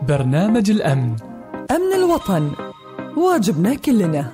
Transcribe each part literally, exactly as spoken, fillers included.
برنامج الأمن. أمن الوطن واجبنا كلنا.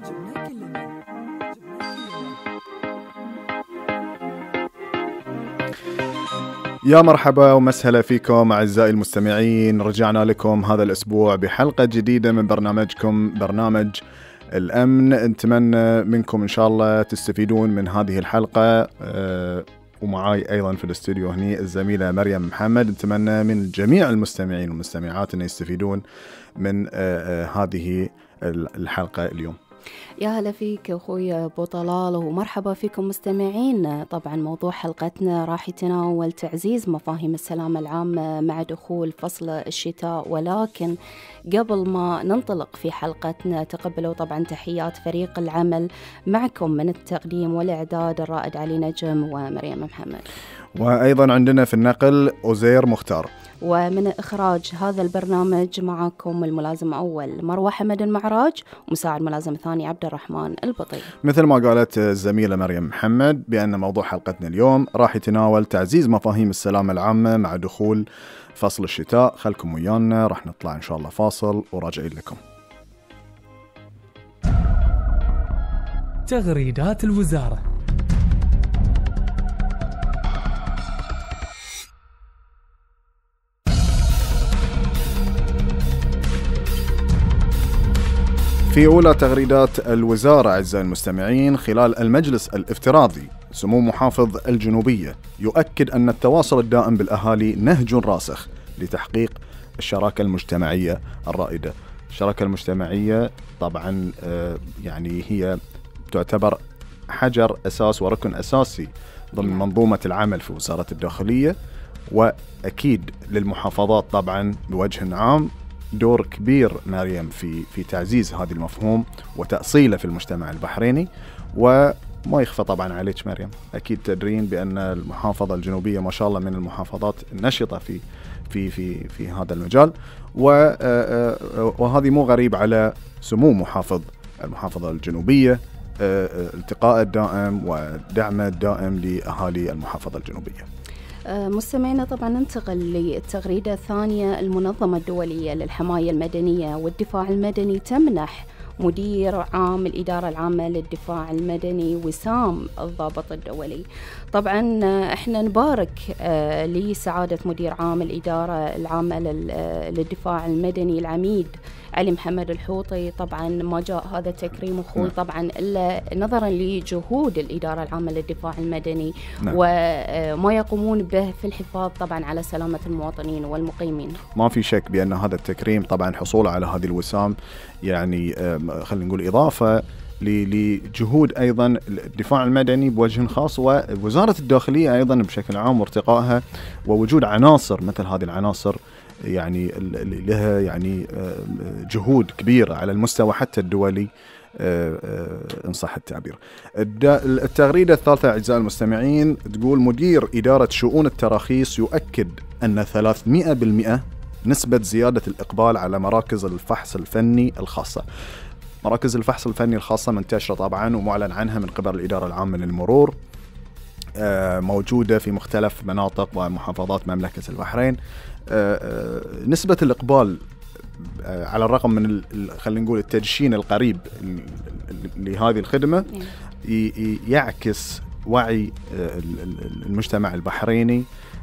يا مرحبا ومسهلا فيكم أعزائي المستمعين، رجعنا لكم هذا الأسبوع بحلقة جديدة من برنامجكم برنامج الأمن. نتمنى منكم إن شاء الله تستفيدون من هذه الحلقة، أه ومعاي أيضا في الاستوديو هني الزميلة مريم محمد. نتمنى من جميع المستمعين والمستمعات أن يستفيدون من أه أه هذه الحلقة اليوم. يا هلا فيك أخوي أبو طلال ومرحبا فيكم مستمعين. طبعا موضوع حلقتنا راح يتناول تعزيز مفاهيم السلامة العامة مع دخول فصل الشتاء، ولكن قبل ما ننطلق في حلقتنا تقبلوا طبعا تحيات فريق العمل معكم من التقديم والإعداد الرائد علي نجم ومريم محمد، وأيضا عندنا في النقل أوزير مختار، ومن إخراج هذا البرنامج معكم الملازم أول مروة حمد المعراج ومساعد ملازم ثاني عبد الرحمن البطي. مثل ما قالت الزميلة مريم محمد بأن موضوع حلقتنا اليوم راح يتناول تعزيز مفاهيم السلامة العامة مع دخول فصل الشتاء. خلكم ويانا، راح نطلع إن شاء الله فاصل وراجعين لكم. تغريدات الوزارة. في أولى تغريدات الوزارة أعزائي المستمعين، خلال المجلس الافتراضي سمو محافظ الجنوبية يؤكد أن التواصل الدائم بالأهالي نهج راسخ لتحقيق الشراكة المجتمعية الرائدة. الشراكة المجتمعية طبعا يعني هي تعتبر حجر أساس وركن أساسي ضمن منظومة العمل في وزارة الداخلية، وأكيد للمحافظات طبعا بوجه عام دور كبير مريم في في تعزيز هذا المفهوم وتأصيله في المجتمع البحريني. وما يخفى طبعا عليك مريم، أكيد تدرين بأن المحافظة الجنوبية ما شاء الله من المحافظات النشطة في في في في هذا المجال، وهذه مو غريب على سمو محافظ المحافظة الجنوبية، التقاء الدائم ودعم الدائم لأهالي المحافظة الجنوبية. مستمعينا طبعا ننتقل للتغريدة الثانية. المنظمة الدولية للحماية المدنية والدفاع المدني تمنح مدير عام الإدارة العامة للدفاع المدني وسام الضابط الدولي. طبعا احنا نبارك لسعادة مدير عام الإدارة العامة للدفاع المدني العميد علي محمد الحوطي. طبعا ما جاء هذا التكريم اخوي طبعا الا نظرا لجهود الإدارة العامة للدفاع المدني نعم. وما يقومون به في الحفاظ طبعا على سلامة المواطنين والمقيمين. ما في شك بأن هذا التكريم طبعا حصوله على هذه الوسام يعني خلينا نقول إضافة لجهود أيضا الدفاع المدني بوجه خاص ووزارة الداخلية أيضا بشكل عام، وارتقائها ووجود عناصر مثل هذه العناصر يعني لها يعني جهود كبيرة على المستوى حتى الدولي إن صح التعبير. التغريدة الثالثة أعزائي المستمعين تقول مدير إدارة شؤون التراخيص يؤكد أن ثلاثمئة بالمئة نسبة زيادة الإقبال على مراكز الفحص الفني الخاصة. مراكز الفحص الفني الخاصة منتشرة طبعا ومعلن عنها من قبل الإدارة العامة للمرور، موجودة في مختلف مناطق ومحافظات مملكة البحرين. نسبة الإقبال على الرغم من خلينا نقول التدشين القريب لهذه الخدمة يعكس وعي المجتمع البحريني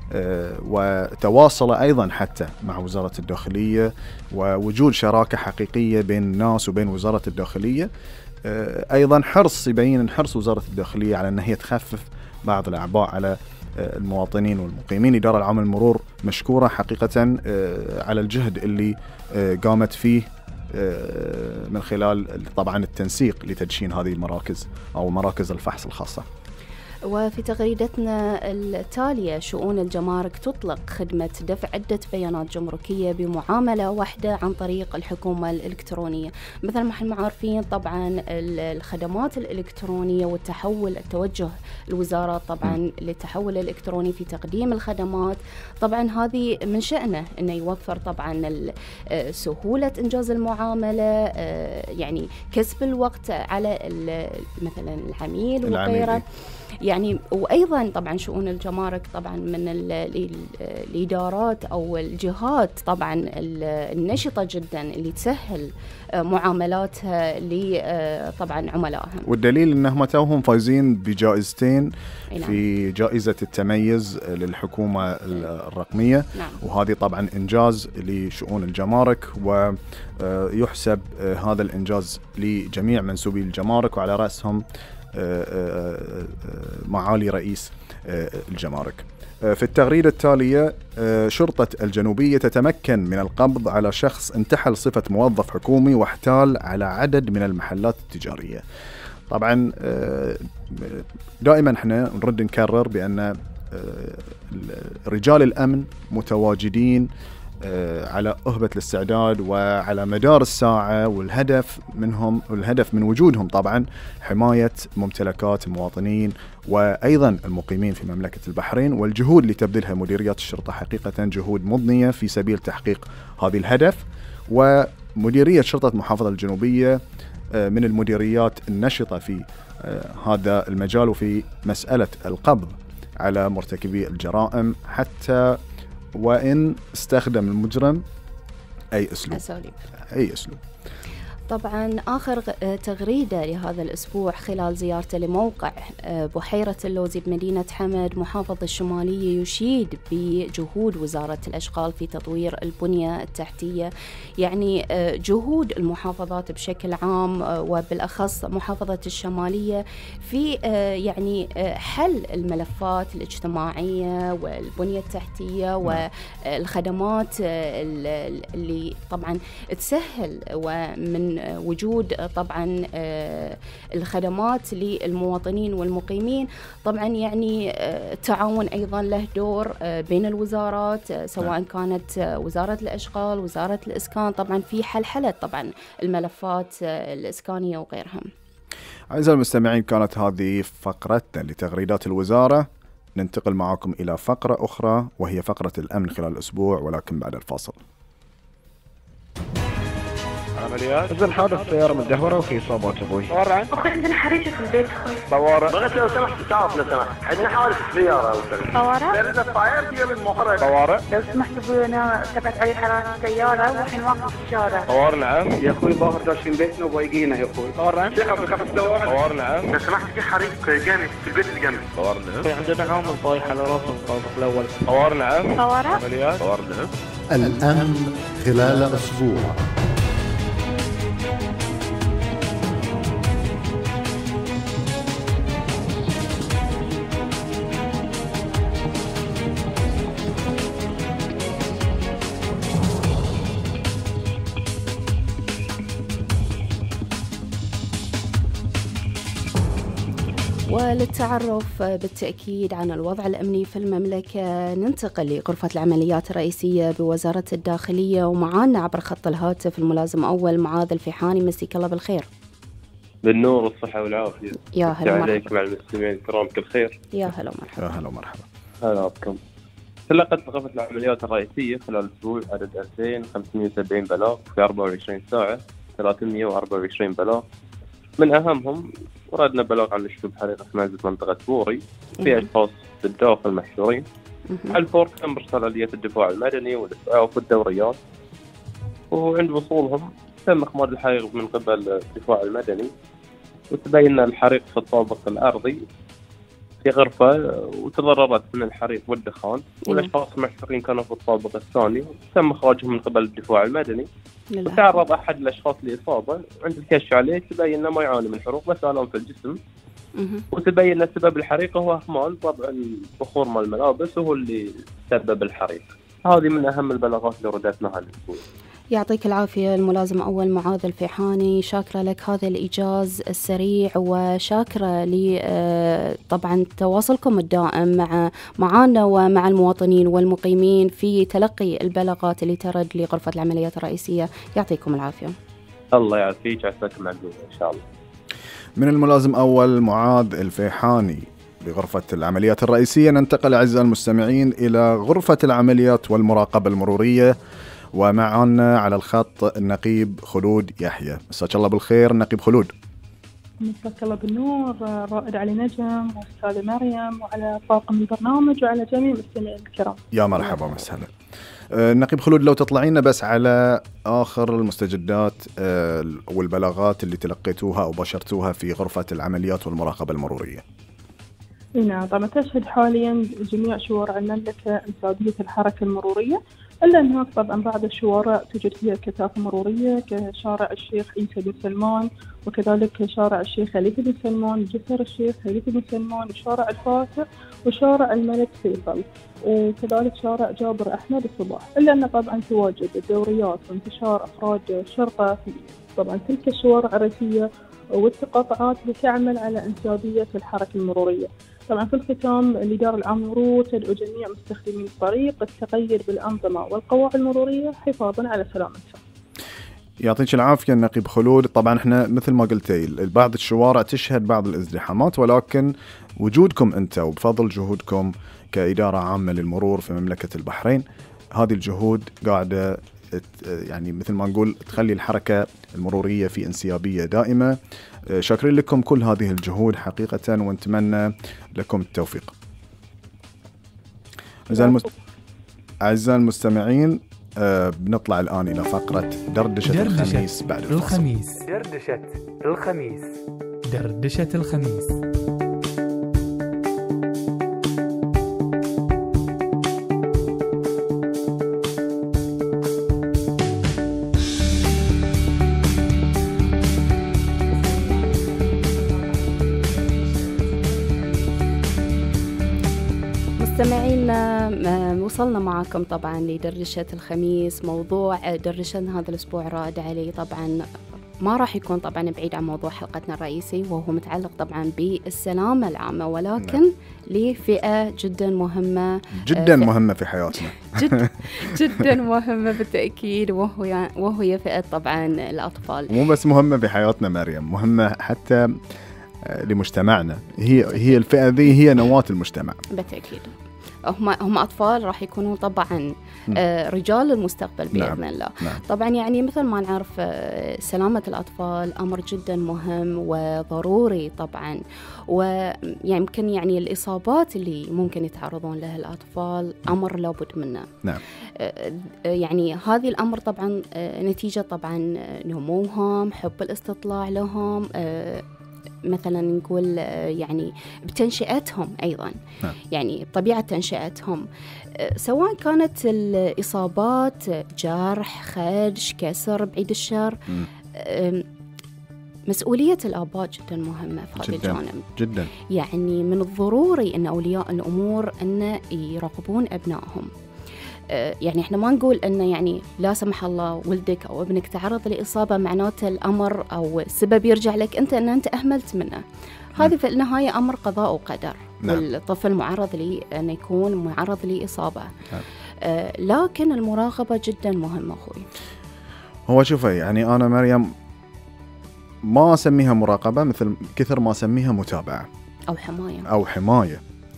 وتواصل أيضا حتى مع وزارة الداخلية ووجود شراكة حقيقية بين الناس وبين وزارة الداخلية. أيضا حرص يبين حرص وزارة الداخلية على أنها تخفف بعض الأعباء على المواطنين والمقيمين. إدارة العامة للمرور مشكورة حقيقة على الجهد اللي قامت فيه من خلال طبعا التنسيق لتدشين هذه المراكز أو مراكز الفحص الخاصة. وفي تغريدتنا التالية شؤون الجمارك تطلق خدمة دفع عدة بيانات جمركية بمعاملة واحدة عن طريق الحكومة الإلكترونية. مثل ما احنا عارفين طبعا الخدمات الإلكترونية والتحول التوجه الوزارة طبعا للتحول الإلكتروني في تقديم الخدمات. طبعا هذه من شأنه أنه يوفر طبعا سهولة إنجاز المعاملة، يعني كسب الوقت على مثلا العميل وغيره. يعني وأيضا طبعا شؤون الجمارك طبعا من ال ال الإدارات أو الجهات طبعا النشطة جدا اللي تسهل معاملاتها ل طبعا عملائها. والدليل انهم توهم فايزين بجائزتين في جائزة التميز للحكومة الرقمية. نعم. وهذه طبعا إنجاز لشؤون الجمارك، ويحسب هذا الإنجاز لجميع منسوبي الجمارك، وعلى رأسهم معالي رئيس الجمارك. في التغريدة التالية: شرطة الجنوبية تتمكن من القبض على شخص انتحل صفة موظف حكومي واحتال على عدد من المحلات التجارية. طبعا دائما احنا نرد نكرر بأن رجال الأمن متواجدين على أهبة الاستعداد وعلى مدار الساعة، والهدف منهم والهدف من وجودهم طبعا حماية ممتلكات المواطنين وأيضا المقيمين في مملكة البحرين. والجهود اللي تبذلها مديريات الشرطة حقيقة جهود مضنية في سبيل تحقيق هذه الهدف. ومديرية شرطة محافظة الجنوبية من المديريات النشطة في هذا المجال وفي مسألة القبض على مرتكبي الجرائم، حتى وإن استخدم المجرم أي أسلوب أساليب. أي أسلوب. طبعا آخر تغريدة لهذا الأسبوع خلال زيارته لموقع بحيرة اللوزي بمدينة حمد محافظة الشمالية، يشيد بجهود وزارة الأشغال في تطوير البنية التحتية. يعني جهود المحافظات بشكل عام وبالأخص محافظة الشمالية في يعني حل الملفات الاجتماعية والبنية التحتية والخدمات اللي طبعا تسهل ومن وجود طبعا الخدمات للمواطنين والمقيمين. طبعا يعني التعاون أيضا له دور بين الوزارات، سواء كانت وزارة الأشغال وزارة الإسكان، طبعا في حلحلة طبعا الملفات الإسكانية وغيرها. أعزائي المستمعين، كانت هذه فقرتنا لتغريدات الوزارة. ننتقل معكم إلى فقرة أخرى وهي فقرة الأمن خلال الأسبوع، ولكن بعد الفاصل. عمليات نزل حادث سيارة مدهورة وفي إصابات أبوي. طوارئ. أخوي عندنا حريقة في البيت أخوي. طوارئ. بغيت لو سمحت تعرف لو سمحت عندنا حادث سيارة. طوارئ. سيارة الطائر هي من محرق. طوارئ. لو سمحت أبوي أنا ثبت علي حرارة السيارة والحين واقف في الشارع. طوارئ. نعم. يا أخوي ظاهر داشين بيتنا وضايقينه يا أخوي. طوارئ. شيخ عبد الخفيف طوارئ. طوارئ. نعم. لو سمحت في حريق جامد في البيت اللي جنبي. طوارئ. نعم. عندنا عامل طايح على راسه الطابق الأول. طوارئ. نعم. طوارئ. عمليات. طوارئ. نعم. الأمن خلال أسبوع. وللتعرف بالتأكيد عن الوضع الأمني في المملكة ننتقل لغرفة العمليات الرئيسية بوزارة الداخلية، ومعانا عبر خط الهاتف الملازم أول معاذ الفيحاني. مسيك الله بالخير. بالنور والصحة والعافية. يا هلا مرحبا. عليك مع المستمعين الكرام كل خير. يا هلا ومرحبا. يا هلا ومرحبا. هلا بكم. تلقت غرفة العمليات الرئيسية خلال الأسبوع عدد ألفين وخمسمائة وسبعين بلاغ في أربعة وعشرين ساعة، ثلاثمائة وأربعة وعشرين بلاغ. من أهمهم وردنا بلاغ عن نشوب حريقة في منزل منطقة بوري في أشخاص بالداخل محشورين. الفور تم إرسال آليات الدفاع المدني والإسعاف والدوريات، وعند وصولهم تم إخماد الحريق من قبل الدفاع المدني، وتبين الحريق في الطابق الأرضي في غرفة وتضررت من الحريق والدخان، والأشخاص المحشورين كانوا في الطابق الثاني تم إخراجهم من قبل الدفاع المدني. وتعرض أحد الأشخاص لإصابة، وعند الكشف عليه تبين أنه ما يعاني من حروق بس آلام في الجسم، وتبين أن سبب الحريق هو إهمال وضع البخور مال الملابس وهو اللي سبب الحريق. هذه من أهم البلاغات اللي ردتناها الأسبوع. يعطيك العافية الملازم أول معاذ الفيحاني، شاكرة لك هذا الإيجاز السريع، وشاكرة لي طبعا تواصلكم الدائم مع معانا ومع المواطنين والمقيمين في تلقي البلاغات اللي ترد لغرفة العمليات الرئيسية. يعطيكم العافية. الله يعافيك، عساك معلومة إن شاء الله. من الملازم أول معاذ الفيحاني بغرفة العمليات الرئيسية ننتقل أعزائي المستمعين إلى غرفة العمليات والمراقبة المرورية، ومعنا على الخط النقيب خلود يحيى. مساك الله بالخير النقيب خلود. مساك الله بالنور رائد علي نجم وأستاذة مريم وعلى طاقم البرنامج وعلى جميع المستمعين الكرام. يا مرحبا وسهلا. النقيب خلود لو تطلعينا بس على آخر المستجدات والبلاغات اللي تلقيتوها أو بشرتوها في غرفة العمليات والمراقبة المرورية. نعم طبعا تشهد حاليا جميع شوارع المملكة انسابية الحركة المرورية، إلا أن هناك طبعا بعض الشوارع توجد فيها كثافة مرورية كشارع الشيخ عيسى بن سلمان، وكذلك شارع الشيخ خليفة بن سلمان، جسر الشيخ خليفة بن سلمان، وشارع الفاتح، وشارع الملك فيصل، وكذلك شارع جابر أحمد الصباح. إلا أن طبعا تواجد الدوريات وانتشار أفراد الشرطة في طبعا تلك الشوارع الرئيسية والتقاطعات لتعمل على انسيابية الحركة المرورية. طبعا في الختام الإدارة العامة للمرور تدعو جميع مستخدمي الطريق التقيد بالأنظمة والقواعد المرورية حفاظا على سلامتهم. يعطيك العافية النقيب خلود. طبعا احنا مثل ما قلتي بعض الشوارع تشهد بعض الازدحامات، ولكن وجودكم انت وبفضل جهودكم كإدارة عامة للمرور في مملكة البحرين هذه الجهود قاعدة يعني مثل ما نقول تخلي الحركة المرورية في انسيابية دائمة. شاكرين لكم كل هذه الجهود حقيقة ونتمنى لكم التوفيق. أعزائي المستمعين أه بنطلع الآن إلى فقرة دردشة, دردشة الخميس بعد الفاصل. الخميس دردشة الخميس دردشة الخميس. مستمعينا وصلنا معكم طبعا لدردشة الخميس. موضوع دردشتنا هذا الأسبوع رائد علي طبعا ما راح يكون طبعا بعيد عن موضوع حلقتنا الرئيسي، وهو متعلق طبعا بالسلامة العامة، ولكن نعم. لفئة جدا مهمة جدا مهمة في حياتنا جد جدا مهمة بالتأكيد، وهو وهي فئة طبعا الأطفال. مو بس مهمة في حياتنا مريم، مهمة حتى لمجتمعنا. هي هي الفئة ذي هي نواة المجتمع بالتأكيد. هم هم أطفال راح يكونوا طبعا آه رجال المستقبل بإذن نعم. الله نعم. طبعا يعني مثل ما نعرف آه سلامة الأطفال أمر جدا مهم وضروري طبعا، ويمكن يعني الإصابات اللي ممكن يتعرضون لها الأطفال أمر لابد منه نعم. آه يعني هذه الأمر طبعا آه نتيجة طبعا نموهم، حب الاستطلاع لهم، آه مثلا نقول يعني بتنشئتهم أيضا نعم. يعني طبيعة تنشئتهم سواء كانت الإصابات جرح، خدش، كسر، بعيد الشر. مسؤولية الآباء جدا مهمة في هذا الجانب جدا. يعني من الضروري أن أولياء الأمور أن يراقبون أبنائهم. يعني احنا ما نقول انه يعني لا سمح الله ولدك او ابنك تعرض لاصابه معناته الامر او السبب يرجع لك انت ان انت اهملت منه. هذه في النهايه امر قضاء وقدر نعم. والطفل معرض لي ان يكون معرض لاصابه نعم. آه لكن المراقبه جدا مهمه اخوي. هو شوفي يعني انا مريم ما اسميها مراقبه مثل كثر ما اسميها متابعه او حمايه او حمايه.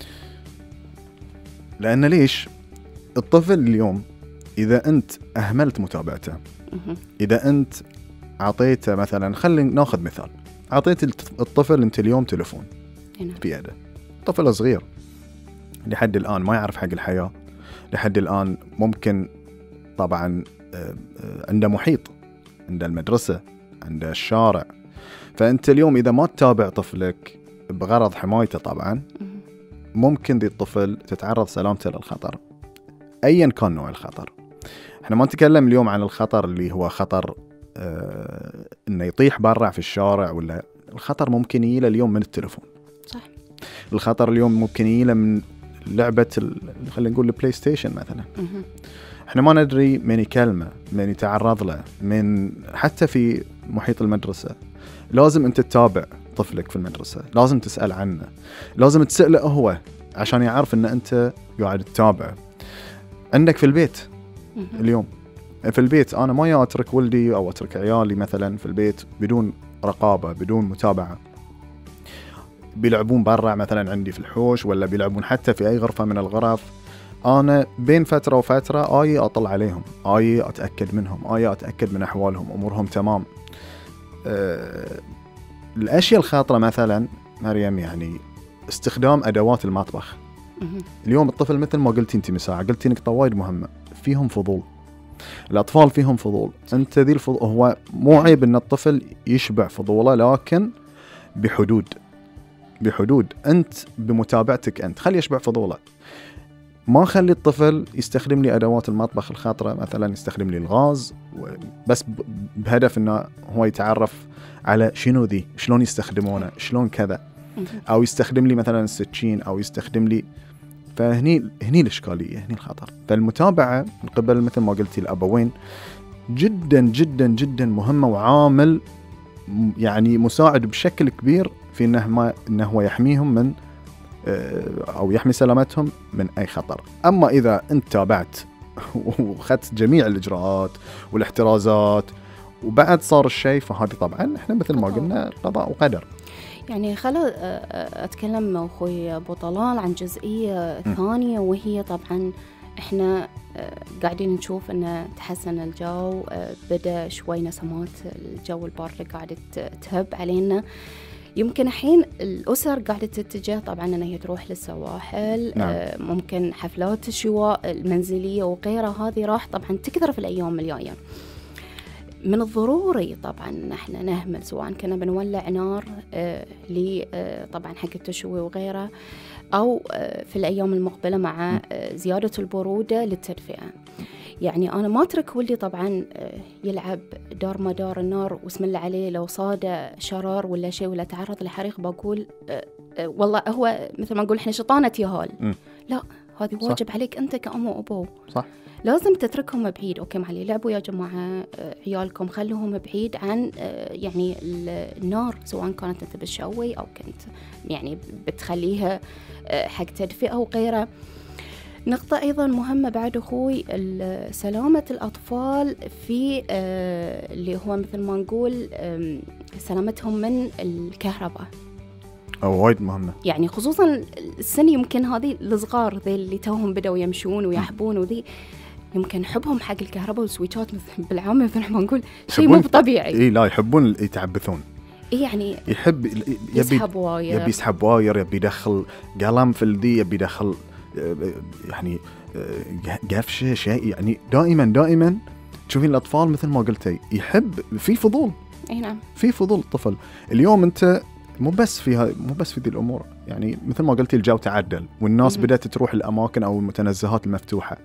لان ليش الطفل اليوم إذا أنت أهملت متابعته، إذا أنت أعطيته مثلا، خلينا ناخذ مثال، أعطيت الطفل أنت اليوم تلفون في يده، طفل صغير لحد الآن ما يعرف حق الحياة، لحد الآن ممكن طبعا عنده محيط، عنده المدرسة، عنده الشارع. فأنت اليوم إذا ما تتابع طفلك بغرض حمايته طبعا ممكن ذي الطفل تتعرض سلامته للخطر أيا كان نوع الخطر. احنا ما نتكلم اليوم عن الخطر اللي هو خطر اه انه يطيح برا في الشارع، ولا الخطر ممكن يجيله اليوم من التلفون صح. الخطر اليوم ممكن يجيله من لعبة خلينا نقول البلاي ستيشن مثلا. مه. احنا ما ندري من يكلمه، من يتعرض له، من حتى في محيط المدرسة. لازم انت تتابع طفلك في المدرسة، لازم تسأل عنه، لازم تسأله هو عشان يعرف ان انت قاعد تتابعه. عندك في البيت اليوم في البيت أنا ما أترك ولدي أو أترك عيالي مثلا في البيت بدون رقابة، بدون متابعة. بيلعبون برا مثلا عندي في الحوش، ولا بيلعبون حتى في أي غرفة من الغرف، أنا بين فترة وفترة آي أطلع عليهم، آي أتأكد منهم، آي أتأكد من أحوالهم، أمورهم تمام. أه الأشياء الخاطرة مثلا مريم يعني استخدام أدوات المطبخ. اليوم الطفل مثل ما قلتي أنت مساعة، قلتي نقطة وايد مهمة، فيهم فضول. الأطفال فيهم فضول. أنت ذي الفضول، هو مو عيب أن الطفل يشبع فضوله، لكن بحدود بحدود أنت بمتابعتك أنت خلي يشبع فضوله. ما خلي الطفل يستخدم لي أدوات المطبخ الخاطرة، مثلا يستخدم لي الغاز بس بهدف أنه هو يتعرف على شنو ذي، شلون يستخدمونه، شلون كذا، أو يستخدم لي مثلا السكين، أو يستخدم لي. فهني هني الإشكالية، هني الخطر. فالمتابعة من قبل مثل ما قلتي الأبوين جدا جدا جدا مهمة، وعامل يعني مساعد بشكل كبير في أنه ما أنه هو يحميهم من أو يحمي سلامتهم من أي خطر. أما إذا أنت تابعت وخدت جميع الإجراءات والاحترازات وبعد صار الشيء، فهذه طبعا إحنا مثل ما قلنا قضاء وقدر. يعني خلا أتكلم أخوي أبو طلال عن جزئية م. ثانية، وهي طبعا إحنا قاعدين نشوف أن تحسن الجو، بدأ شوي نسمات الجو البارد قاعدة تهب علينا. يمكن الحين الأسر قاعدة تتجه طبعا أنها هي تروح للسواحل. نعم. ممكن حفلات الشواء المنزلية وغيرها، هذه راح طبعا تكثر في الأيام الجاية. من الضروري طبعا نحن نهمل، سواء كنا بنولع نار آه لي آه طبعا حق التشوي وغيره، أو آه في الأيام المقبلة مع آه زيادة البرودة للتدفئة. يعني أنا ما أترك ولدي طبعا آه يلعب دار ما دار النار واسم الله عليه، لو صاد شرار ولا شيء ولا تعرض لحريق بقول آه آه والله هو مثل ما نقول إحنا شطانة يهال. لا، هذه واجب عليك أنت كأم وأبو. صح. لازم تتركهم بعيد. أوكي معلي، لعبوا يا جماعة عيالكم، خلوهم بعيد عن يعني النار، سواء كانت أنت بتشوي أو كنت يعني بتخليها حق تدفئة وغيره. نقطة أيضا مهمة بعد أخوي، سلامة الأطفال في اللي هو مثل ما نقول سلامتهم من الكهرباء، أو وايد مهمة. يعني خصوصا السن يمكن هذه الصغار ذي اللي توهم بدأوا يمشون ويحبون وذي، يمكن حبهم حق الكهرباء والسويتشات بالعامة مثل ما نقول شيء مو طبيعي. إيه لا، يحبون يتعبثون. إيه يعني يحب يبي يسحب واير، يبي يسحب واير، يبي يدخل قلم في الذي، يبي يدخل يعني قفشة شيء، يعني دائما دائما تشوفين الأطفال مثل ما قلتي يحب في فضول. إيه نعم، في فضول الطفل. اليوم أنت مو بس فيها مو بس في ذي الأمور، يعني مثل ما قلتي الجو تعدل والناس مم. بدأت تروح الأماكن أو المتنزهات المفتوحة.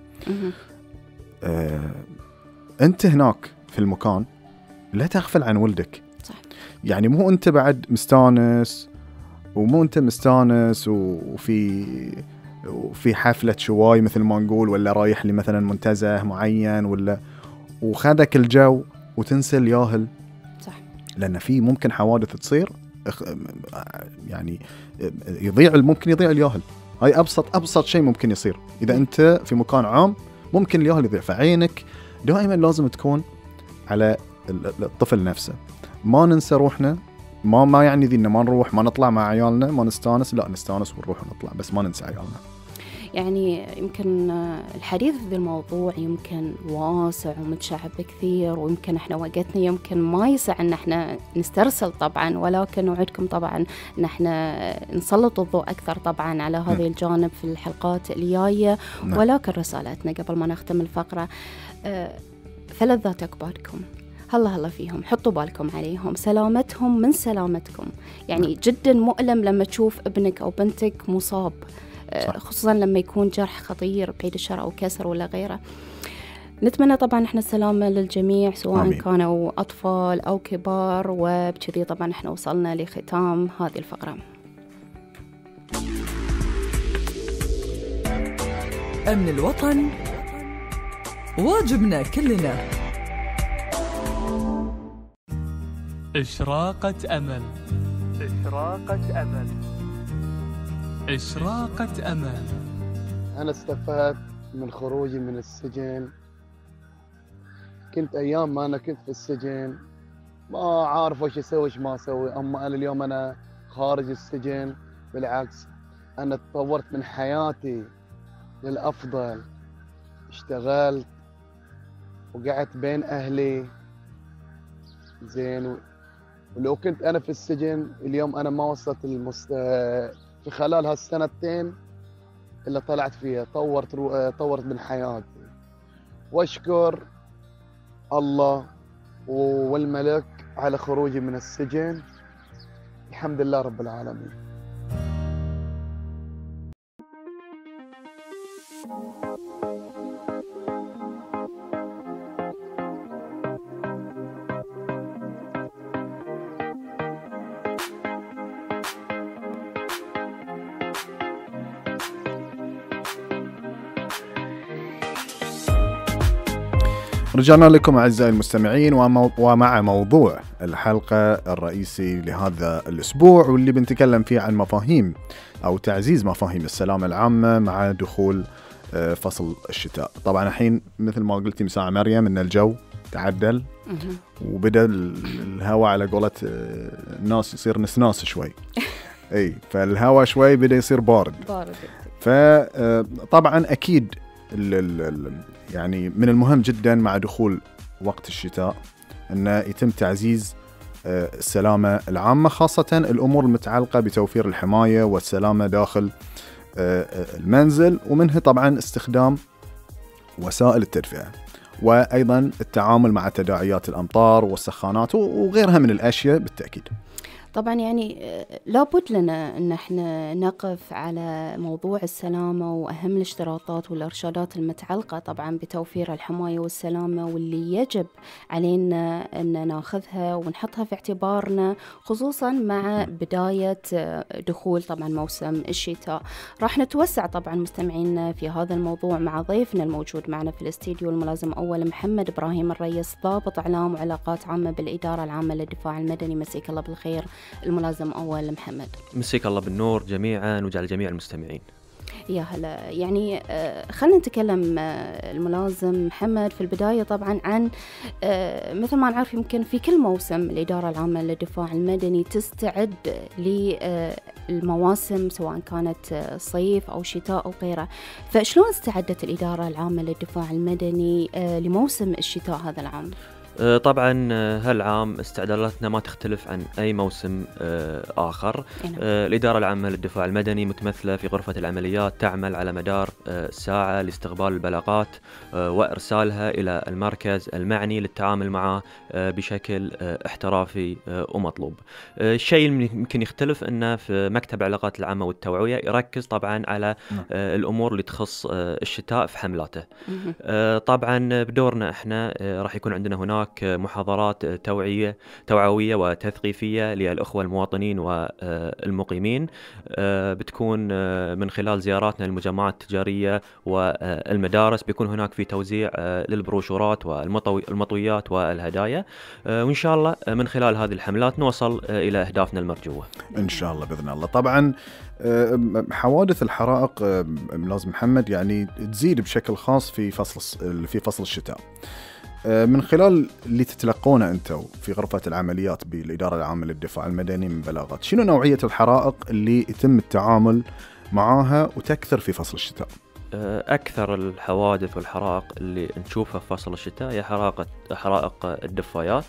آه، أنت هناك في المكان لا تغفل عن ولدك. صح. يعني مو أنت بعد مستانس ومو أنت مستانس وفي وفي حفلة شواي مثل ما نقول، ولا رايح لي مثلا منتزه معين، ولا وخذك الجو وتنسى الياهل. صح. لأن في ممكن حوادث تصير، يعني يضيع ممكن يضيع الياهل. هاي أبسط أبسط شيء ممكن يصير إذا أنت في مكان عام، ممكن الياهل يضيع. فعينك دائما لازم تكون على الطفل نفسه. ما ننسى روحنا، ما ما يعني ذي إن ما نروح ما نطلع مع عيالنا ما نستانس، لا نستانس ونروح ونطلع، بس ما ننسى عيالنا. يعني يمكن الحديث في الموضوع يمكن واسع ومتشعب كثير، ويمكن احنا وقتنا يمكن ما يسع ان احنا نسترسل طبعا، ولكن نوعدكم طبعا ان احنا نسلط الضوء اكثر طبعا على هذا الجانب في الحلقات الجايه. ولكن رسالتنا قبل ما نختم الفقره، فلذات اكبادكم هلا هلا فيهم، حطوا بالكم عليهم، سلامتهم من سلامتكم. يعني جدا مؤلم لما تشوف ابنك او بنتك مصاب، صح. خصوصا لما يكون جرح خطير بعيد الشر أو كسر ولا غيره. نتمنى طبعا احنا السلامة للجميع، سواء آمين. كانوا أطفال أو كبار. وبكذي طبعا احنا وصلنا لختام هذه الفقرة. أمن الوطن واجبنا كلنا. إشراقة أمل، إشراقة أمل، إشراقة أمل. أنا استفدت من خروجي من السجن. كنت أيام ما أنا كنت في السجن ما عارف وش أسوي وش ما أسوي. أما أنا اليوم أنا خارج السجن بالعكس أنا تطورت من حياتي للأفضل. اشتغلت وقعدت بين أهلي زين، ولو كنت أنا في السجن اليوم أنا ما وصلت المست... في خلال هالسنتين اللي طلعت فيها طورت رو... طورت من حياتي، واشكر الله والملك على خروجي من السجن. الحمد لله رب العالمين. رجعنا لكم أعزائي المستمعين ومع موضوع الحلقة الرئيسي لهذا الأسبوع، واللي بنتكلم فيه عن مفاهيم أو تعزيز مفاهيم السلامة العامة مع دخول فصل الشتاء. طبعا الحين مثل ما قلتي مساعة مريم إن الجو تعدل وبدأ الهواء على قولة الناس يصير نسناس شوي. أي فالهواء شوي بدأ يصير بارد. بارد. فطبعا أكيد ال ال يعني من المهم جدا مع دخول وقت الشتاء أن يتم تعزيز السلامة العامة، خاصة الأمور المتعلقة بتوفير الحماية والسلامة داخل المنزل، ومنها طبعا استخدام وسائل التدفئة، وأيضا التعامل مع تداعيات الأمطار والسخانات وغيرها من الأشياء بالتأكيد. طبعا يعني لابد لنا ان احنا نقف على موضوع السلامة واهم الاشتراطات والارشادات المتعلقة طبعا بتوفير الحماية والسلامة، واللي يجب علينا ان ناخذها ونحطها في اعتبارنا، خصوصا مع بداية دخول طبعا موسم الشتاء. راح نتوسع طبعا مستمعينا في هذا الموضوع مع ضيفنا الموجود معنا في الاستديو، الملازم اول محمد ابراهيم الريس، ضابط اعلام وعلاقات عامة بالادارة العامة للدفاع المدني. مسيك الله بالخير الملازم أول محمد. مسيك الله بالنور جميعا وجعل جميع المستمعين. يا هلا. يعني خلينا نتكلم الملازم محمد في البداية طبعا عن مثل ما نعرف يمكن في كل موسم الإدارة العامة للدفاع المدني تستعد للمواسم سواء كانت صيف أو شتاء أو غيره، فشلون استعدت الإدارة العامة للدفاع المدني لموسم الشتاء هذا العام؟ طبعا هالعام استعداداتنا ما تختلف عن أي موسم آخر. الإدارة العامة للدفاع المدني متمثلة في غرفة العمليات، تعمل على مدار ساعة لاستقبال البلاغات وإرسالها إلى المركز المعني للتعامل معه بشكل احترافي ومطلوب. الشيء اللي يمكن يختلف أنه في مكتب العلاقات العامة والتوعية يركز طبعا على الأمور اللي تخص الشتاء في حملاته. طبعا بدورنا احنا راح يكون عندنا هناك محاضرات توعية توعوية وتثقيفية للأخوة المواطنين والمقيمين، بتكون من خلال زياراتنا للمجمعات التجارية والمدارس، بيكون هناك في توزيع للبروشورات والمطويات والهدايا، وإن شاء الله من خلال هذه الحملات نوصل إلى أهدافنا المرجوة إن شاء الله بإذن الله. طبعا حوادث الحرائق لازم محمد يعني تزيد بشكل خاص في فصل في فصل الشتاء. من خلال اللي تتلقونه أنتوا في غرفة العمليات بالإدارة العامة للدفاع المدني من بلاغات، شنو نوعية الحرائق اللي يتم التعامل معاها وتكثر في فصل الشتاء؟ أكثر الحوادث والحرائق اللي نشوفها في فصل الشتاء هي حرائق حرائق الدفايات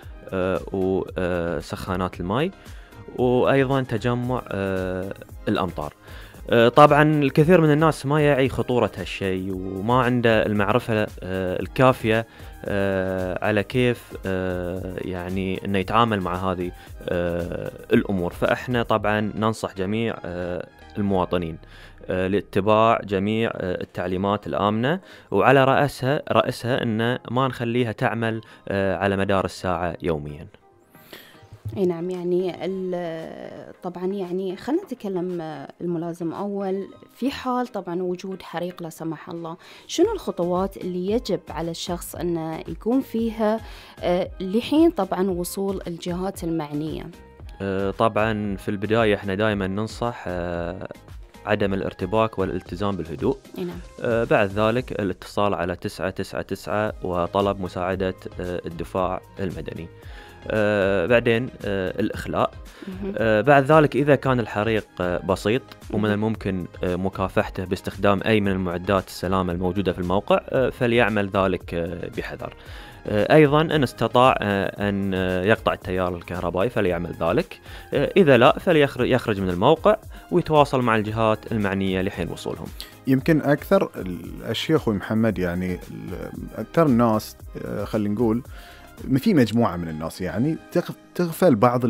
وسخانات الماء، وأيضا تجمع الأمطار. طبعا الكثير من الناس ما يعي خطورة هالشيء وما عنده المعرفة الكافية على كيف يعني انه يتعامل مع هذه الامور. فاحنا طبعا ننصح جميع المواطنين لاتباع جميع التعليمات الآمنة، وعلى رأسها رأسها ان ما نخليها تعمل على مدار الساعة يوميا. اي نعم. يعني طبعا يعني خلينا نتكلم الملازم اول، في حال طبعا وجود حريق لا سمح الله، شنو الخطوات اللي يجب على الشخص انه يكون فيها لحين طبعا وصول الجهات المعنية؟ طبعا في البداية احنا دائما ننصح عدم الارتباك والالتزام بالهدوء. نعم. بعد ذلك الاتصال على تسعة تسعة تسعة وطلب مساعدة الدفاع المدني. آه بعدين آه الإخلاء. آه بعد ذلك إذا كان الحريق آه بسيط ومن الممكن آه مكافحته باستخدام أي من المعدات السلامة الموجودة في الموقع، آه فليعمل ذلك آه بحذر. أيضا إن استطاع أن يقطع التيار الكهربائي فليعمل ذلك، إذا لا فليخرج من الموقع ويتواصل مع الجهات المعنية لحين وصولهم. يمكن أكثر الأشياء أخوي محمد، يعني أكثر الناس خلينا نقول في مجموعة من الناس يعني تغفل بعض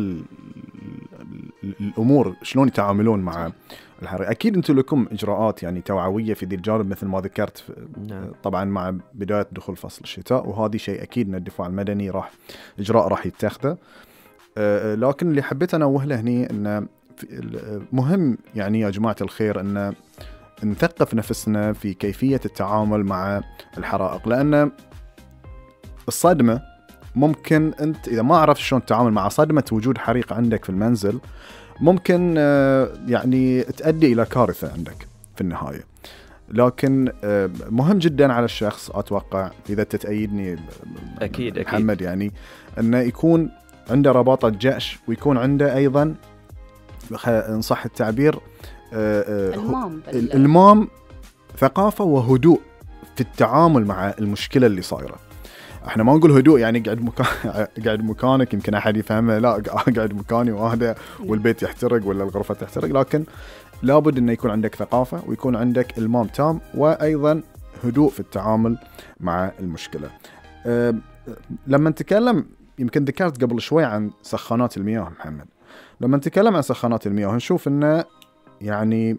الأمور شلون يتعاملون مع الحريق. أكيد أنتم لكم إجراءات يعني توعوية في ذي الجانب مثل ما ذكرت نعم. طبعا مع بداية دخول فصل الشتاء، وهذه شيء أكيد أن الدفاع المدني راح إجراء راح يتخذه. أه لكن اللي حبيت أنوه له هني أن مهم يعني يا جماعة الخير أن نثقف نفسنا في كيفية التعامل مع الحرائق، لأن الصدمة ممكن أنت إذا ما عرفت شلون تتعامل مع صدمة وجود حريق عندك في المنزل ممكن يعني تؤدي إلى كارثة عندك في النهاية. لكن مهم جدا على الشخص أتوقع إذا تتأيدني أكيد محمد أكيد. يعني أنه يكون عنده رباطة جأش، ويكون عنده أيضا إن صح التعبير المام المام ثقافة وهدوء في التعامل مع المشكلة اللي صايرة. احنا ما نقول هدوء يعني قاعد مكان قاعد مكانك يمكن احد يفهمه، لا قاعد مكاني وهذا والبيت يحترق ولا الغرفة تحترق، لكن لابد انه يكون عندك ثقافة ويكون عندك المام تام وايضا هدوء في التعامل مع المشكلة. أه لما نتكلم يمكن ذكرت قبل شوي عن سخانات المياه محمد، لما نتكلم عن سخانات المياه نشوف انه يعني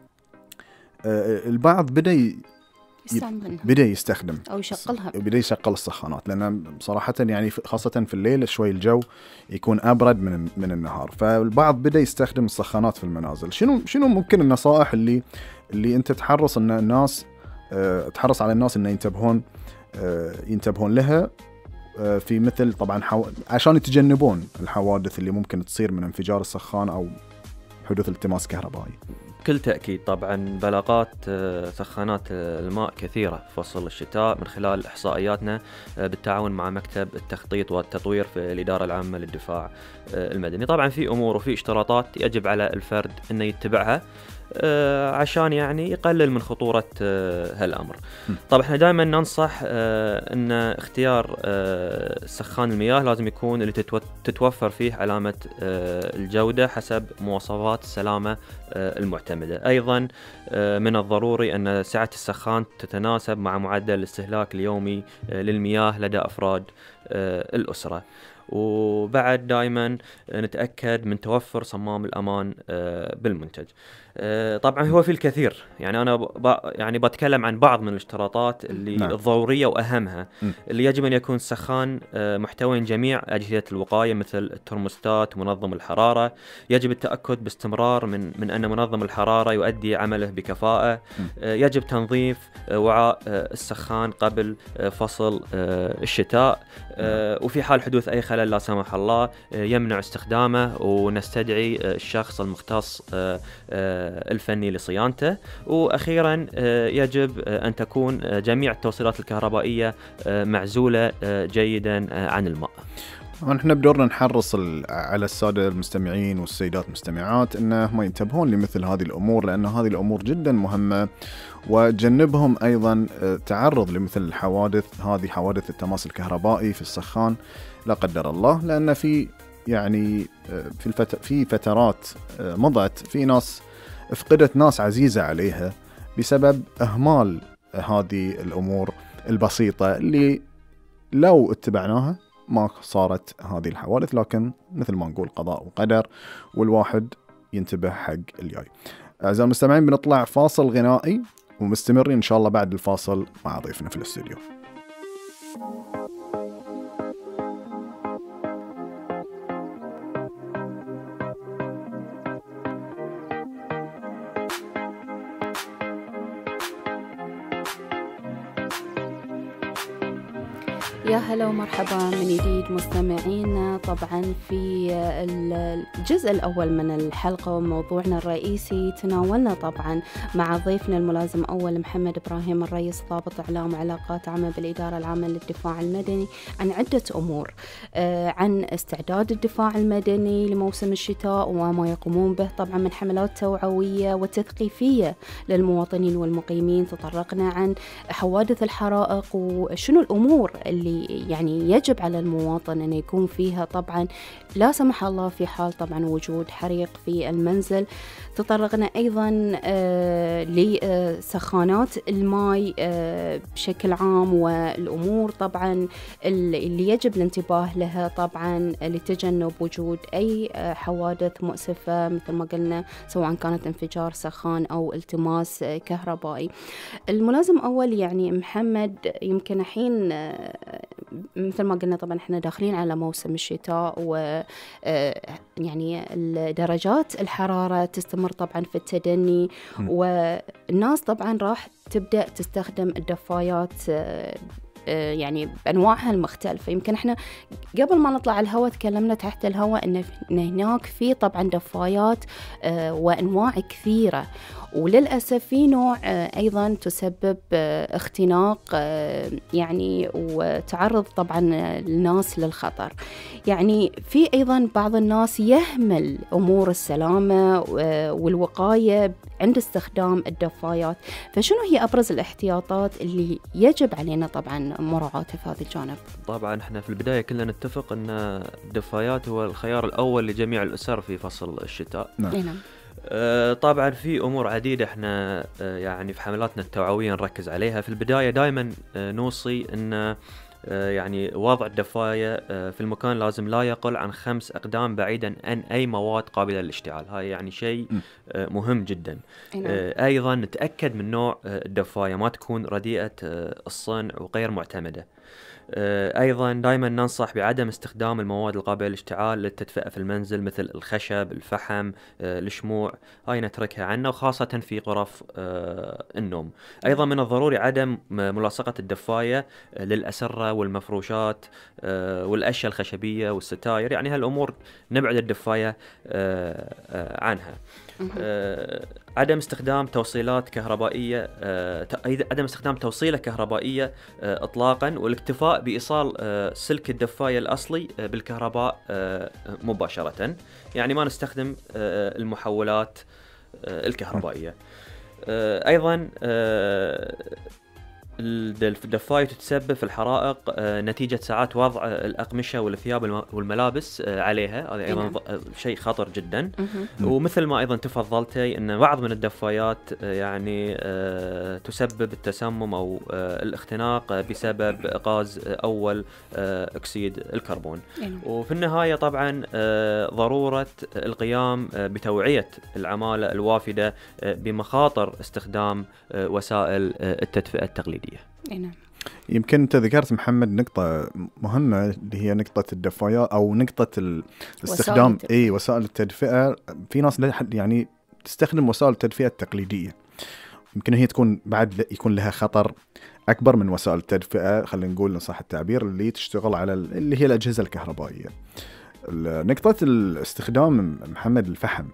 أه البعض بدأ يستعملها. بدأ يستخدم أو يشغلها، بدأ يشغل السخانات، لأن صراحة يعني خاصة في الليل شوي الجو يكون أبرد من من النهار، فالبعض بدأ يستخدم السخانات في المنازل. شنو شنو ممكن النصائح اللي اللي أنت تحرص إن الناس اه تحرص على الناس إن ينتبهون اه ينتبهون لها اه في مثل طبعا حو... عشان يتجنبون الحوادث اللي ممكن تصير من انفجار السخان أو حدوث التماس كهربائي؟ بكل تأكيد طبعا بلاغات سخانات الماء كثيرة في فصل الشتاء من خلال إحصائياتنا بالتعاون مع مكتب التخطيط والتطوير في الإدارة العامة للدفاع المدني. طبعا في أمور وفي اشتراطات يجب على الفرد أنه يتبعها عشان يعني يقلل من خطورة هالأمر. طبعا احنا دائما ننصح أن اختيار سخان المياه لازم يكون اللي تتوفر فيه علامة الجودة حسب مواصفات السلامة المعتمدة. أيضا من الضروري أن سعة السخان تتناسب مع معدل الاستهلاك اليومي للمياه لدى أفراد الأسرة. وبعد دائما نتأكد من توفر صمام الأمان بالمنتج. طبعا هو في الكثير، يعني أنا ب... يعني بتكلم عن بعض من الاشتراطات اللي نعم. الضرورية وأهمها م. اللي يجب أن يكون السخان محتوي جميع أجهزة الوقاية مثل الترموستات ومنظم الحرارة. يجب التأكد باستمرار من من أن منظم الحرارة يؤدي عمله بكفاءة. م. يجب تنظيف وعاء السخان قبل فصل الشتاء. م. وفي حال حدوث أي خلل لا سمح الله يمنع استخدامه ونستدعي الشخص المختص الفني لصيانته. وأخيرا يجب أن تكون جميع التوصيلات الكهربائية معزولة جيدا عن الماء. نحن بدورنا نحرص على السادة المستمعين والسيدات المستمعات أنهم ينتبهون لمثل هذه الأمور، لأن هذه الأمور جدا مهمة، وجنبهم أيضا تعرض لمثل الحوادث هذه، حوادث التماس الكهربائي في السخان لا قدر الله. لأن في يعني في الفت... في فترات مضت في ناس فقدت ناس عزيزة عليها بسبب إهمال هذه الأمور البسيطة اللي لو اتبعناها ما صارت هذه الحوادث. لكن مثل ما نقول قضاء وقدر، والواحد ينتبه حق الجاي. أعزائي المستمعين بنطلع فاصل غنائي ومستمرين إن شاء الله بعد الفاصل مع ضيفنا في الاستوديو. يا هلا ومرحبا من جديد مستمعينا. طبعا في الجزء الأول من الحلقة وموضوعنا الرئيسي تناولنا طبعا مع ضيفنا الملازم أول محمد إبراهيم الرئيس ضابط إعلام علاقات عامة بالإدارة العامة للدفاع المدني عن عدة أمور، عن استعداد الدفاع المدني لموسم الشتاء وما يقومون به طبعا من حملات توعوية وتثقيفية للمواطنين والمقيمين. تطرقنا عن حوادث الحرائق وشنو الأمور اللي اللي يعني يجب على المواطن أن يكون فيها طبعا لا سمح الله في حال طبعا وجود حريق في المنزل. تطرقنا أيضا آه لسخانات الماء آه بشكل عام والأمور طبعا اللي يجب الانتباه لها طبعا لتجنب وجود أي آه حوادث مؤسفة مثل ما قلنا، سواء كانت انفجار سخان أو التماس آه كهربائي. الملازم أول يعني محمد، يمكن الحين آه مثل ما قلنا طبعا احنا داخلين على موسم الشتاء، و يعني درجات الحرارة تستمر طبعا في التدني، والناس طبعا راح تبدأ تستخدم الدفايات يعني بأنواعها المختلفة. يمكن احنا قبل ما نطلع الهواء تكلمنا تحت الهواء ان هناك في طبعا دفايات وأنواع كثيرة، وللأسف في نوع أيضا تسبب اختناق يعني وتعرض طبعا الناس للخطر. يعني في أيضا بعض الناس يهمل أمور السلامة والوقاية عند استخدام الدفايات، فشنو هي أبرز الاحتياطات اللي يجب علينا طبعا مراعاتها في هذا الجانب؟ طبعا احنا في البداية كلنا نتفق أن الدفايات هو الخيار الأول لجميع الأسر في فصل الشتاء. نعم. آه طبعا في أمور عديدة احنا آه يعني في حملاتنا التوعوية نركز عليها. في البداية دائما آه نوصي أن آه يعني وضع الدفاية آه في المكان لازم لا يقل عن خمس أقدام بعيدا عن أي مواد قابلة للاشتعال. هاي يعني شيء آه مهم جدا. آه أيضا نتأكد من نوع آه الدفاية، ما تكون رديئة آه الصنع وغير معتمدة. أيضا دائما ننصح بعدم استخدام المواد القابلة للاشتعال للتدفئة في المنزل مثل الخشب، الفحم، الشموع، هاي نتركها عنا، وخاصة في غرف النوم. أيضا من الضروري عدم ملاصقة الدفاية للأسرة والمفروشات والأشياء الخشبية والستاير، يعني هالأمور نبعد الدفاية عنها. آه، عدم استخدام توصيلات كهربائية آه، عدم استخدام توصيلة كهربائية آه، إطلاقا، والاكتفاء بإيصال آه، سلك الدفاية الأصلي آه، بالكهرباء آه، مباشرة، يعني ما نستخدم آه، المحولات آه، الكهربائية. آه، أيضا آه، الدفاية تتسبب في الحرائق آه، نتيجة ساعات وضع الأقمشة والثياب والملابس آه، عليها، هذا أيضا شيء خطر جدا. ومثل ما أيضا تفضلتي أن بعض من الدفايات آه، يعني آه، تسبب التسمم أو آه، الاختناق بسبب غاز أول آه، أكسيد الكربون. وفي النهاية طبعا آه، ضرورة القيام آه، بتوعية العمالة الوافدة آه، بمخاطر استخدام آه، وسائل آه، التدفئة التقليدية. نعم. يمكن أنت ذكرت محمد نقطة مهمة اللي هي نقطة الدفايات أو نقطة الاستخدام أي وسائل التدفئة. في ناس يعني تستخدم وسائل التدفئة التقليدية، يمكن هي تكون بعد يكون لها خطر أكبر من وسائل التدفئة، خلينا نقول صح التعبير، اللي تشتغل على اللي هي الأجهزة الكهربائية. نقطة الاستخدام محمد الفحم،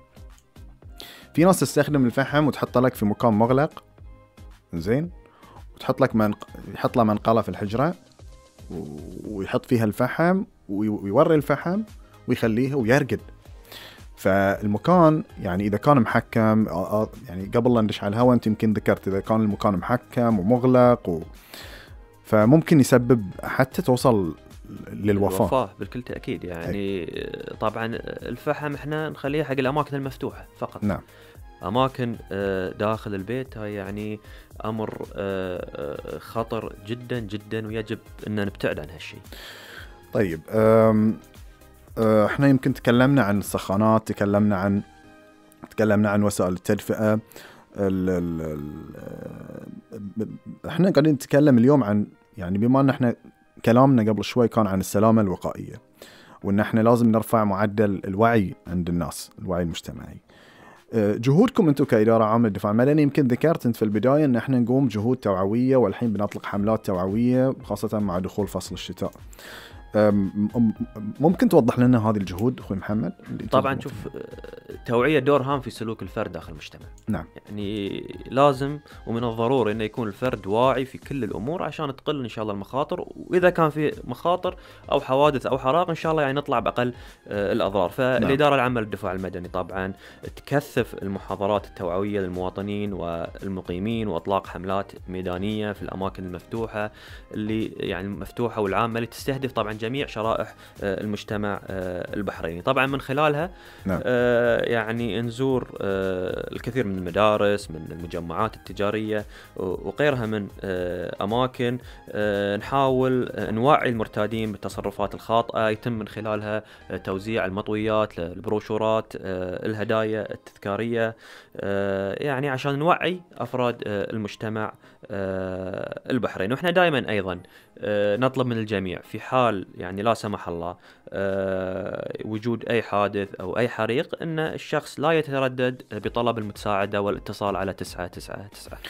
في ناس تستخدم الفحم وتحط لك في مكان مغلق، زين، وتحط لك منق... يحط له منقلة في الحجرة ويحط فيها الفحم ويوري الفحم ويخليه ويرقد. فالمكان يعني إذا كان محكم، يعني قبل لا ندش على الهواء أنت يمكن ذكرت إذا كان المكان محكم ومغلق و... فممكن يسبب حتى توصل للوفاة. الوفاة بالكل تأكيد يعني. أي. طبعا الفحم احنا نخليه حق الأماكن المفتوحة فقط. نعم. أماكن داخل البيت هاي يعني أمر خطر جدا جدا، ويجب أن نبتعد عن هالشيء. طيب احنا يمكن تكلمنا عن السخانات، تكلمنا عن تكلمنا عن وسائل التدفئة. ال ال ال احنا قاعدين نتكلم اليوم عن يعني بما ان احنا كلامنا قبل شوي كان عن السلامة الوقائية، وان احنا لازم نرفع معدل الوعي عند الناس، الوعي المجتمعي. جهودكم انتم كإدارة عامة للدفاع المدني، يمكن ذكرت انت في البداية ان احنا نقوم جهود توعوية، والحين بنطلق حملات توعوية خاصة مع دخول فصل الشتاء. ممكن توضح لنا هذه الجهود اخوي محمد؟ طبعا شوف، توعيه دور هام في سلوك الفرد داخل المجتمع. نعم. يعني لازم ومن الضروري انه يكون الفرد واعي في كل الامور عشان تقل ان شاء الله المخاطر، واذا كان في مخاطر او حوادث او حرائق ان شاء الله يعني نطلع باقل الاضرار. فالاداره العامه للدفاع المدني طبعا تكثف المحاضرات التوعويه للمواطنين والمقيمين، واطلاق حملات ميدانيه في الاماكن المفتوحه اللي يعني مفتوحه والعامه اللي تستهدف طبعا جميع شرائح المجتمع البحريني. طبعا من خلالها نعم. يعني نزور الكثير من المدارس، من المجمعات التجاريه وغيرها من اماكن، نحاول نوعي المرتادين بالتصرفات الخاطئه، يتم من خلالها توزيع المطويات، البروشورات، الهدايا التذكاريه، يعني عشان نوعي افراد المجتمع البحريني. واحنا دائما ايضا نطلب من الجميع في حال يعني لا سمح الله وجود اي حادث او اي حريق ان الشخص لا يتردد بطلب المساعده والاتصال على تسعة تسعة تسعة.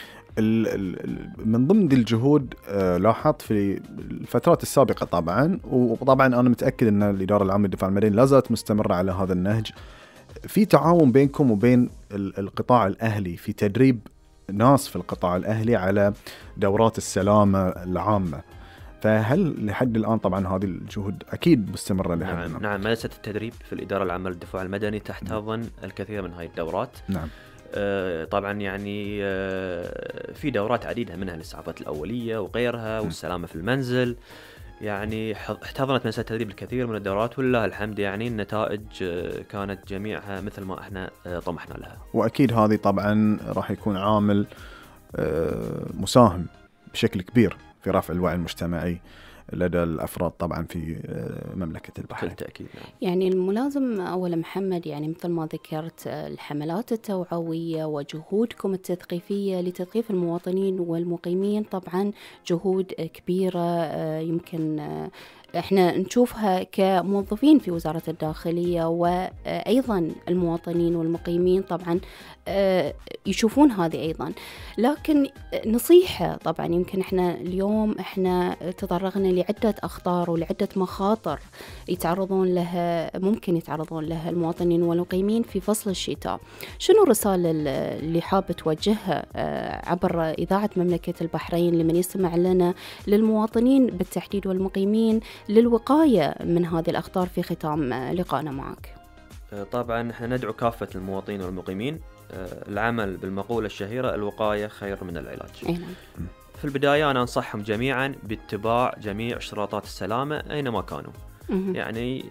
من ضمن دي الجهود لاحظت في الفترات السابقه طبعا، وطبعا انا متاكد ان الاداره العامه للدفاع المدني لا زالت مستمره على هذا النهج، في تعاون بينكم وبين القطاع الاهلي في تدريب ناس في القطاع الاهلي على دورات السلامه العامه. فهل لحد الآن طبعا هذه الجهود أكيد مستمرة لحد نعم الآن؟ نعم، مدرسة التدريب في الإدارة العامة للدفاع المدني تحتضن الكثير من هذه الدورات. نعم. آه طبعا يعني آه في دورات عديدة منها الإسعافات الأولية وغيرها، والسلامة في المنزل. يعني احتضنت مدرسة التدريب الكثير من الدورات ولله الحمد، يعني النتائج آه كانت جميعها مثل ما احنا آه طمحنا لها. وأكيد هذه طبعا راح يكون عامل آه مساهم بشكل كبير في رفع الوعي المجتمعي لدى الأفراد طبعا في مملكة البحرين. بالتأكيد. يعني الملازم أولا محمد، يعني مثل ما ذكرت الحملات التوعوية وجهودكم التثقيفية لتثقيف المواطنين والمقيمين طبعا جهود كبيرة يمكن احنا نشوفها كموظفين في وزارة الداخلية، وأيضا المواطنين والمقيمين طبعا يشوفون هذه أيضا. لكن نصيحة طبعا، يمكن احنا اليوم احنا تطرقنا لعدة أخطار ولعدة مخاطر يتعرضون لها، ممكن يتعرضون لها المواطنين والمقيمين في فصل الشتاء. شنو الرسالة اللي حابة توجهها عبر إذاعة مملكة البحرين لمن يستمع لنا، للمواطنين بالتحديد والمقيمين، للوقاية من هذه الأخطار في ختام لقائنا معك؟ طبعا احنا ندعو كافة المواطنين والمقيمين العمل بالمقولة الشهيرة الوقاية خير من العلاج. نعم. في البداية أنا أنصحهم جميعا باتباع جميع اشتراطات السلامة أينما كانوا. يعني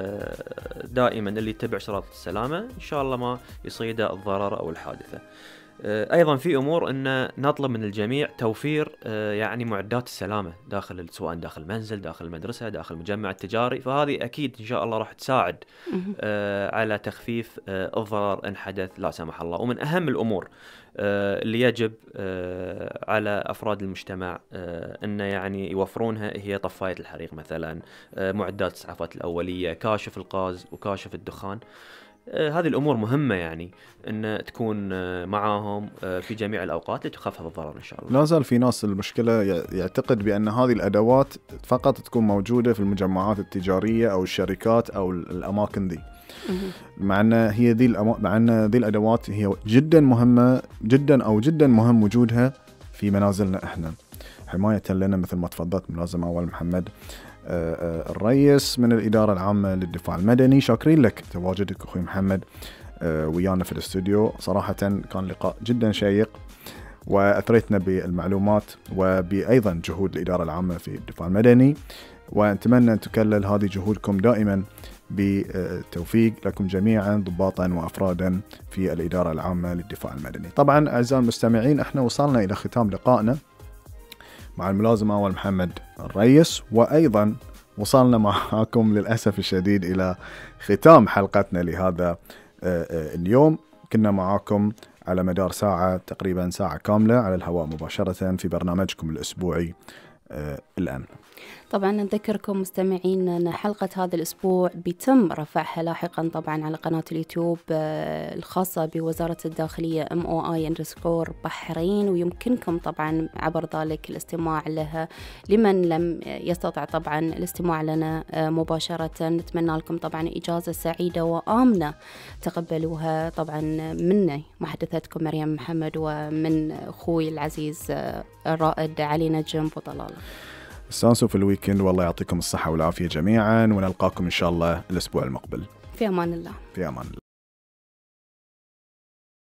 دائما اللي يتبع اشتراطات السلامة إن شاء الله ما يصيده الضرر أو الحادثة. أيضا في أمور أن نطلب من الجميع توفير يعني معدات السلامة داخل، سواء داخل المنزل، داخل المدرسة، داخل المجمع التجاري، فهذه أكيد إن شاء الله راح تساعد على تخفيف الضرر إن حدث لا سمح الله. ومن أهم الأمور اللي يجب على أفراد المجتمع أن يعني يوفرونها هي طفاية الحريق مثلا، معدات الإسعافات الأولية، كاشف الغاز وكاشف الدخان. هذه الأمور مهمة يعني أن تكون معاهم في جميع الأوقات لتخفف الضرر إن شاء الله. لا زال في ناس المشكلة يعتقد بأن هذه الأدوات فقط تكون موجودة في المجمعات التجارية أو الشركات أو الأماكن دي، مع أن هي ذي الأم... مع أن ذي الأدوات هي جدا مهمة جدا أو جدا مهم وجودها في منازلنا إحنا، حماية لنا مثل ما تفضلت ملازم أول محمد الرئيس من الإدارة العامة للدفاع المدني. شاكرين لك تواجدك أخوي محمد ويانا في الاستوديو، صراحة كان لقاء جدا شيق وأثريتنا بالمعلومات وبأيضا جهود الإدارة العامة في الدفاع المدني، ونتمنى أن تكلل هذه جهودكم دائما بتوفيق لكم جميعا ضباطا وأفرادا في الإدارة العامة للدفاع المدني. طبعا أعزائي المستمعين، احنا وصلنا إلى ختام لقائنا مع الملازم أول محمد الرئيس، وأيضا وصلنا معكم للأسف الشديد إلى ختام حلقتنا لهذا اليوم. كنا معكم على مدار ساعة تقريبا ساعة كاملة على الهواء مباشرة في برنامجكم الأسبوعي الآن. طبعا نذكركم مستمعين أن حلقة هذا الأسبوع بيتم رفعها لاحقا طبعا على قناة اليوتيوب الخاصة بوزارة الداخلية إم أو آي أندرسكور بحرين، ويمكنكم طبعا عبر ذلك الاستماع لها لمن لم يستطع طبعا الاستماع لنا مباشرة. نتمنى لكم طبعا إجازة سعيدة وآمنة تقبلوها طبعا مني محدثتكم مريم محمد ومن أخوي العزيز الرائد علي نجم بوطلالة. استانسوا في الويكند والله يعطيكم الصحة والعافية جميعا، ونلقاكم إن شاء الله الأسبوع المقبل. في أمان الله. في أمان الله.